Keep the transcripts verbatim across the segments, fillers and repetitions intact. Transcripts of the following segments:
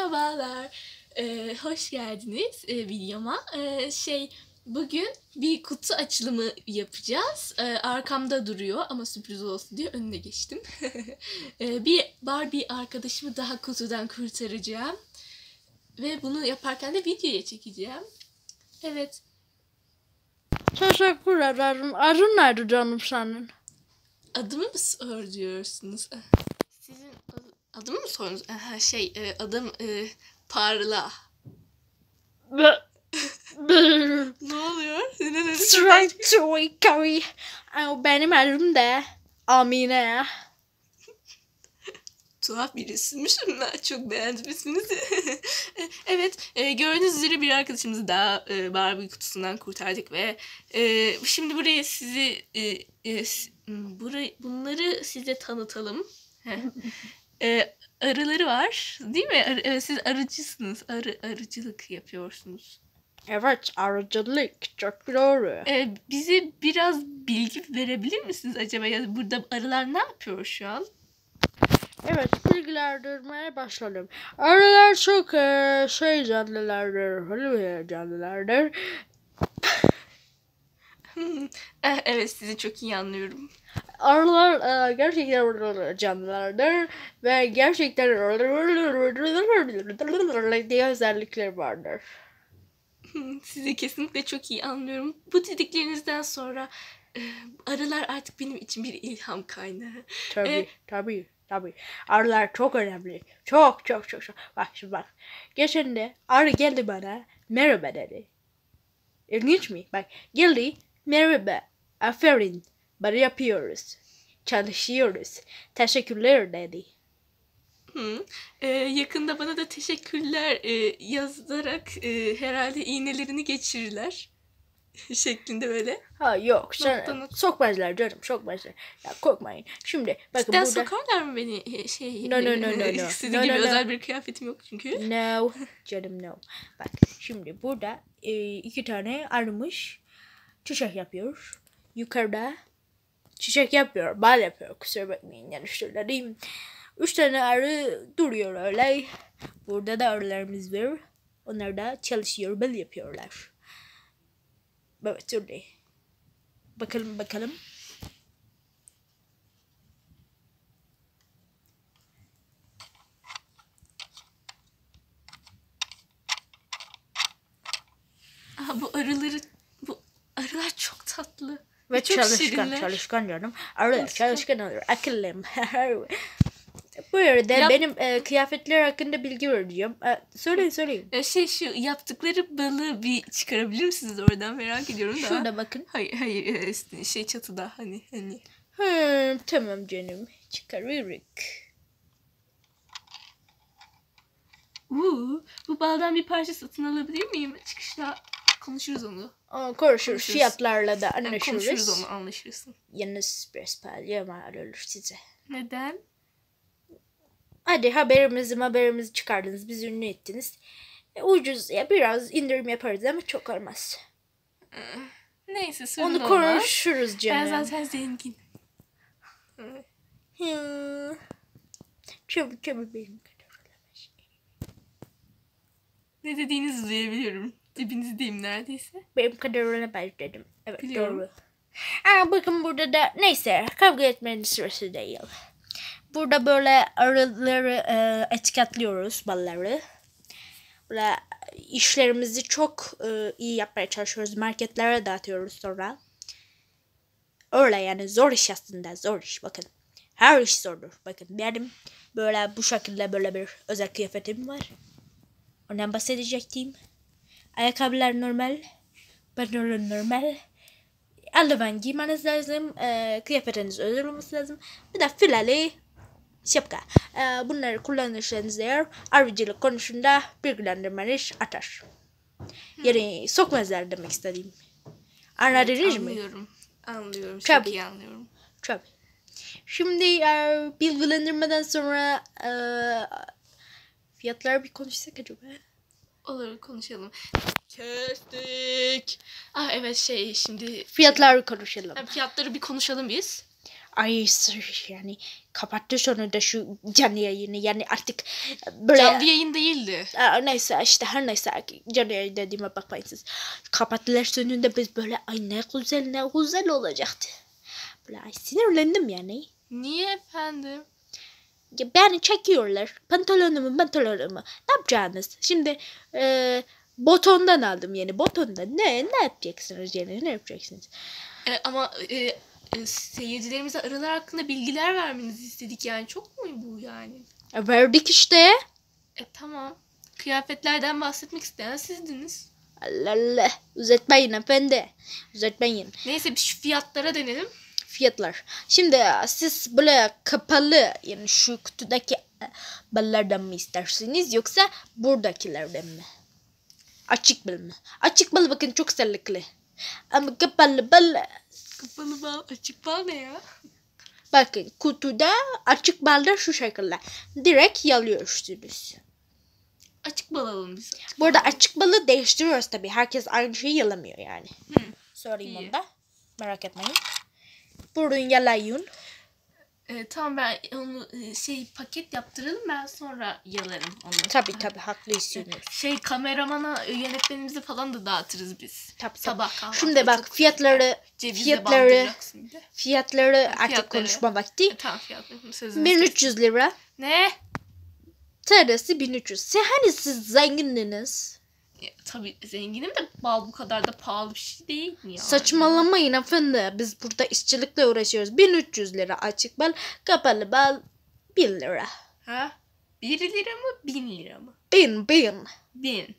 Merhabalar, ee, hoş geldiniz e, videoma. Ee, şey, bugün bir kutu açılımı yapacağız. Ee, arkamda duruyor ama sürpriz olsun diye önüne geçtim. ee, bir Barbie arkadaşımı daha kutudan kurtaracağım. Ve bunu yaparken de videoya çekeceğim. Evet. Teşekkür ederim. Adın nerede canım senin? Adımı mı soruyorsunuz? Sizin adımı mı sordunuz? Aha, şey, e, adım e, Parla. Ne oluyor? Straight to Ikavi. Benim adım da Amine. Tuhaf bir isimmiş. Ben çok beğendim isminizi. Evet, e, gördüğünüz üzere bir arkadaşımızı daha e, Barbie kutusundan kurtardık ve e, şimdi buraya sizi e, e, burayı, bunları size tanıtalım. e, arıları var, değil mi? Arı, e, siz arıcısınız. Arı, arıcılık yapıyorsunuz. Evet, arıcılık. Çok doğru. E, bize biraz bilgi verebilir misiniz acaba? Ya burada arılar ne yapıyor şu an? Evet, bilgilendirmeye başladım. Arılar çok e, şey canlılardır, canlılardır. Evet, sizi çok iyi anlıyorum. Arılar e, gerçekten canlılardır ve gerçekten diye özellikleri vardır. Sizi kesinlikle çok iyi anlıyorum. Bu dediklerinizden sonra e, arılar artık benim için bir ilham kaynağı. Tabii, E, tabii, tabii. Arılar çok önemli. Çok, çok, çok, çok. Bak şimdi bak. Geçen de arı geldi bana. Merhaba dedi. İlginç mi? Bak geldi. Merhaba. Aferin. Böyle yapıyoruz. Çalışıyoruz. Teşekkürler dedi. Hı. E, yakında bana da teşekkürler e, yazarak e, herhalde iğnelerini geçirirler. Şeklinde böyle. Ha yok. Sen, Nokta nokta. sokmazlar canım. Sokmazlar. Ya korkmayın. Şimdi bakın Cidden burada. sokarlar mı beni? E, Şey, No, no, no, no, no. Sizin No, gibi no, no. özel bir kıyafetim yok çünkü. No. Canım no. Bak şimdi burada e, iki tane arımış. Çiçek yapıyor. Yukarıda çiçek yapıyor. Bal yapıyor. Kusura bakmayın yanlış söyledim. Üç tane arı duruyor öyle. Burada da arılarımız var. Onlar da çalışıyor. Bal yapıyorlar. Evet öyle. Bakalım bakalım. Aha, bu arıları, bu arılar çok tatlı. Ve çok çalışkan, şirinler. çalışkan canım. Arılar Çalışkan. çalışkan olur. Akıllım. Bu arada Yap- benim e, kıyafetler hakkında bilgi vereceğim. E, söyleyin söyleyin. E, Şey, şu yaptıkları balı bir çıkarabilir misiniz oradan, merak ediyorum da. Şurada bakın. Hayır hayır e, şey çatıda hani hani. Hmm, tamam canım. Çıkarırız. Uuu, bu baldan bir parça satın alabilir miyim? Çıkışta konuşuruz onu. Aa, konuşuruz. Konuşuruz. Fiyatlarla da Yani anlaşırız. konuşuruz onu, anlaşırsın. Yalnız biraz pahalıya mal olur size. Neden? Hadi haberimizi haberimizi çıkardınız. Bizi ünlü ettiniz. E, ucuz ya biraz indirim yaparız ama çok olmaz. Neyse, sorun Onu olmaz. konuşuruz canım. Ben zaten zengin. Hmm. Çabuk çabuk benim kadar. Ne dediğinizi duyabiliyorum. Dibinizdeyim neredeyse. Benim kadar olamaz dedim. Evet Biliyorum. doğru. Aa, bakın burada da neyse kavga etmenin sırası değil. Burada böyle arıları e, etiketliyoruz balları. Böyle işlerimizi çok e, iyi yapmaya çalışıyoruz. Marketlere dağıtıyoruz sonra. Öyle yani zor iş aslında zor iş bakın. Her iş zordur. Bakın benim böyle bu şekilde böyle bir özel kıyafetim var. Ondan bahsedecektim. Ayakkabılar normal. Pantolon normal. Eldiven giymeniz lazım. E, kıyafetiniz özel olması lazım. Bir de fileli şapka. E, bunları kullanırsanız eğer arıcılık konusunda bilgilendirmeniz artar. Yani sokmazlar demek istediğim. Anladınız mı? Anlıyorum. Anlıyorum. Çok Tabii. iyi anlıyorum. Tabii. Şimdi e, bilgilendirmeden sonra e, fiyatları bir konuşsak acaba? Olur, konuşalım. Kestik. Ah evet, şey şimdi Fiyatları konuşalım. yani fiyatları bir konuşalım biz. Ay yani kapattı sonunda şu canlı yayını yani artık böyle. Canlı yayın değildi. Aa, neyse işte her neyse canlı yayın dediğime bakmayın siz. Kapattılar sonunda biz böyle ay ne güzel ne güzel olacaktı. Böyle ay sinirlendim yani. Niye efendim? Ya beni çekiyorlar. Pantolonumu pantolonumu. Ne yapacaksınız? Şimdi e, botondan aldım yeni botondan. Ne ne yapacaksınız yani ne yapacaksınız? E, ama e, e, seyircilerimize arılar hakkında bilgiler vermenizi istedik yani. Çok mu bu yani? E, verdik işte. E tamam. Kıyafetlerden bahsetmek isteyen sizdiniz. Allah Allah. Uzatmayın efendi. Uzatmayın. Neyse bir şu fiyatlara dönelim. Fiyatlar. Şimdi siz böyle kapalı yani şu kutudaki ballardan mı istersiniz yoksa buradakilerden mi? Açık bal mı? Açık bal bakın çok sağlıklı. Ama kapalı bal. Kapalı bal, açık bal ne ya? Bakın kutuda açık balda şu şekilde. Direkt yalıyorsunuz. Açık bal alalım biz. Açık Bu arada bal açık balı değiştiriyoruz tabii. Herkes aynı şeyi yalamıyor yani. Hı. Söyleyeyim İyi. onu da. Merak etmeyin. Buyurun yalayın. E, tamam ben onu e, şey paket yaptıralım ben sonra yalarım onu. Tabii tabii haklısınız. Şey kameramana e, yönetmenimizi falan da dağıtırız biz. Tabii, Sabah tabii. kahvaltı. Şimdi bak çok fiyatları cevizle fiyatları bandıracaksın bir de. fiyatları artık fiyatları. konuşma vakti. E, tamam fiyatları sözünü bin kestim. üç yüz lira. Ne? Tanesi bin üç yüz. Sen hani siz zengindiniz? Ya, tabii zenginim de bal bu kadar da pahalı bir şey değil mi ya? Saçmalamayın efendi. Biz burada işçilikle uğraşıyoruz. bin üç yüz lira açık bal, kapalı bal bin lira. Ha? Bir lira mı bin lira mı? Bin bin. Bin.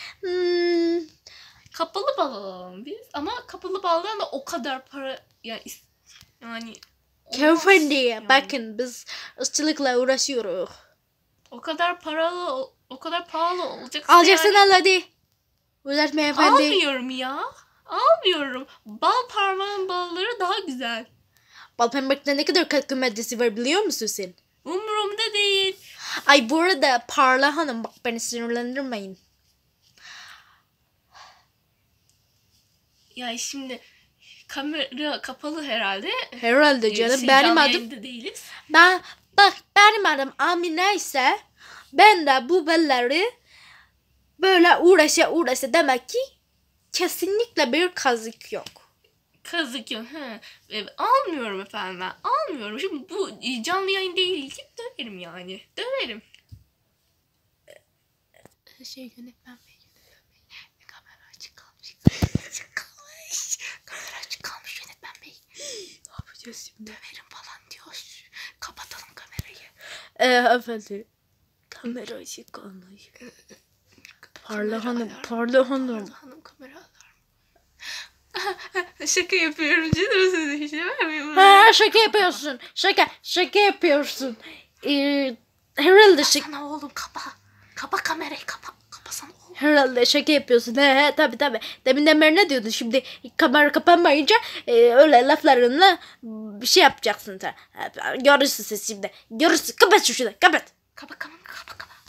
Hmm, Kapalı bal alalım biz ama kapalı baldan da o kadar para yani is- yani olmaz efendi yani. bakın biz işçilikle uğraşıyoruz. O kadar paralı o kadar pahalı olacaksa Alacaksın yani. al hadi. Uzatma efendi. Almıyorum ya. Almıyorum. Bal parmağın balları daha güzel. Bal pembekte ne kadar katkı maddesi var biliyor musun sen? Umurumda değil. Ay bu arada Parla Hanım bak beni sinirlendirmeyin. Ya şimdi kamera kapalı herhalde. Herhalde canım Şey, benim canlı adım. yayında değiliz. Ben bak benim adım Amine ise ben de bu balları böyle uğraşa uğraşa demek ki kesinlikle bir kazık yok. Kazık yok. He. E, almıyorum efendim ben. Almıyorum. Şimdi bu e, canlı yayın değil ki döverim yani. Döverim. E, Şey yönetmen bey. Yönetmen bey. E, kamera açık kalmış. Açık kalmış. Kamera açık kalmış yönetmen bey. Ne yapacağız şimdi? Döverim falan diyor. Kapatalım kamerayı. Ee, efendim. Kamera açık kalmış. Parla Hanım, alarm. Parla Hanım. Parla Hanım kamera alarm. Şaka yapıyorum canım size hiç vermiyorum. Ha şaka yapıyorsun. Şaka, şaka yapıyorsun. Ee, herhalde şaka. Kapasana oğlum kapa. Kapa kamerayı kapa. Kapasana oğlum. Herhalde şaka yapıyorsun. He he tabi tabi. Deminden beri ne diyordun? Şimdi kamera kapanmayınca e, öyle laflarınla bir şey yapacaksın sen. Görürsün siz şimdi. Görürsün. Kapat şu şunu. Kapat. Kapa kapa kapa kapa.